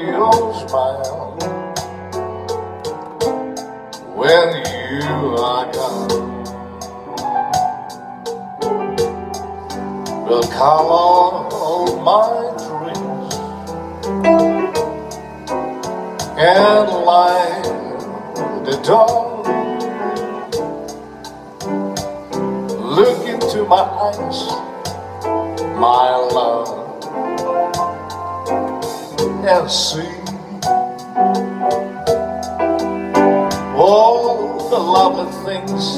your smile when you are gone will come all my dreams and light the dawn. Look into my eyes, my love, and see all the lovely things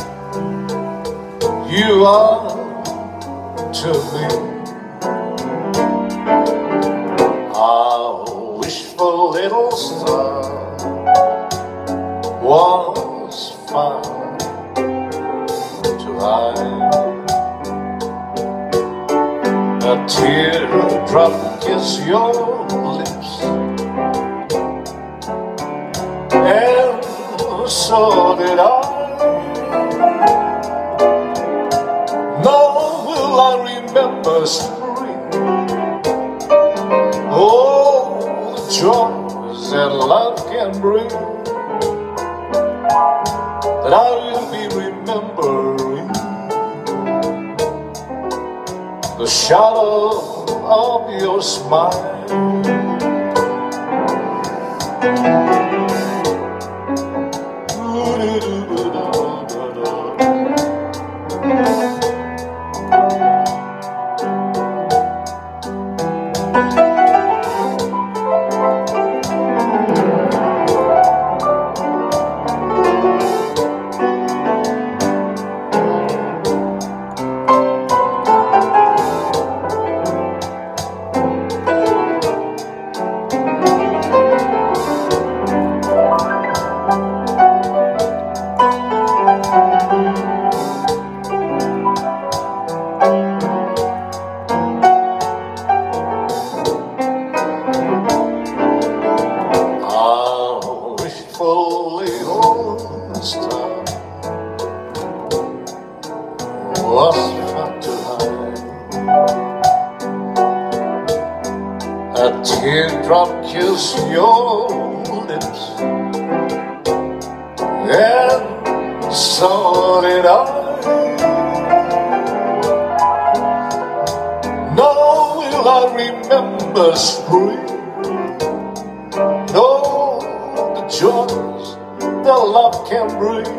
you are to me. A wishful little star was found to hide. A teardrop kissed your lips, and so did I. Now will I remember spring, all the joys that love can bring, that I will be remembering the shadow of your smile. Star was found to hide. A teardrop kissed your lips, and so did I. Now will I remember spring, all the joys that love can bring,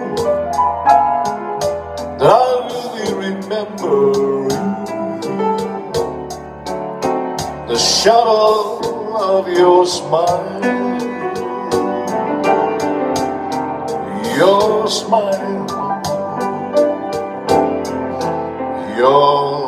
that I will be remembering the shadow of your smile, your smile, your